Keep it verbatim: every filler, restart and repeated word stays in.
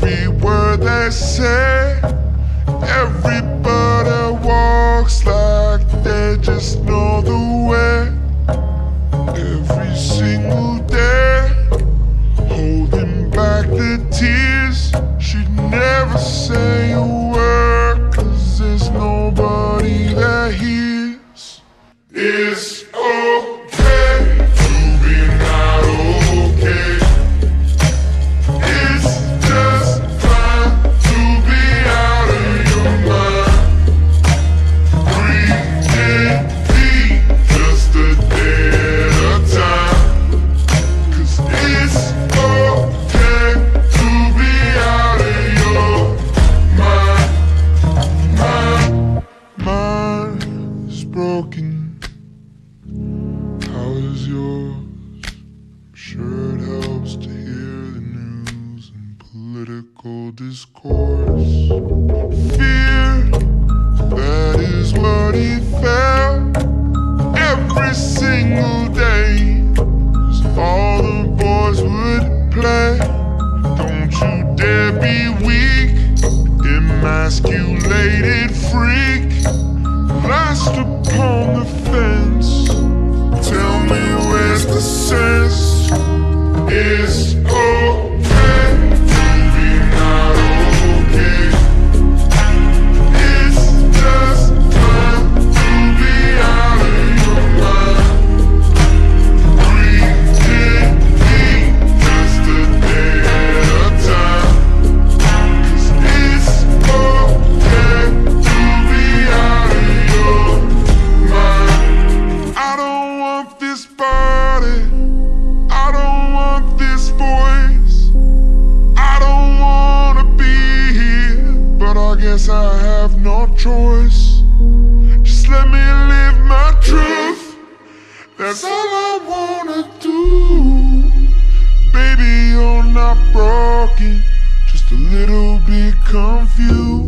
every word they say. Everybody walks like they just know the way. Every single day, holding back the tears. She'd never say a word, 'cause there's nobody that hears. It's okay to be not okay. It's just fine to be out of your mind. Breathing deep, just a day at a time. 'Cause it's okay to be out of your mind. My mind is broken. How is yours? I'm sure it helps to hear the news and political discourse. Fear, that is what he felt every single day. 'Cause all the boys would play. Don't you dare be weak, emasculated freak, last upon the fence. Tell me where's the sense? It's okay to be not okay. It's just fine to be out of your mind. Breathing deep, just a day at a time. 'Cause it's okay to be out of your mind. I don't want this body, I don't want this voice, I don't wanna be here, but I guess I have no choice. Just let me live my truth, that's all I wanna do. Baby, you're not broken, just a little bit confused.